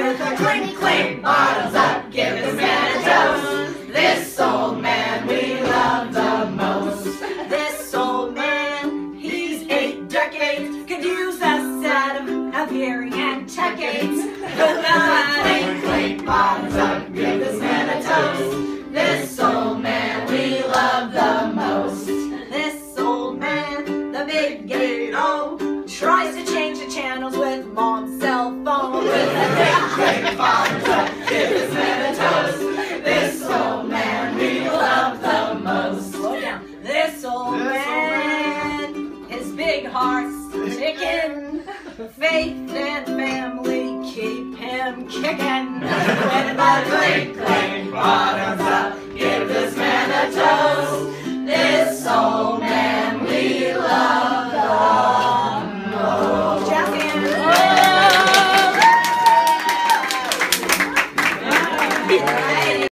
with a clink, clink, bottoms up, give this man a toast. This old man we love the most. This old man, he's 8 decades, could use a set of hearing and tech aids. Clink, clink, bottoms up, give this man a toast. This old man we love the most. This old man, the big gate-o, tries to change the channels with mom's cell phone. With a clink, clink, bottoms up, give this man a toast. This old man we love the most. Slow down. This old man, his big heart's ticking. Faith and family keep him kicking. When the clink, clink, bottoms up, give this man a toast. This old man we love the most. Jazz hands.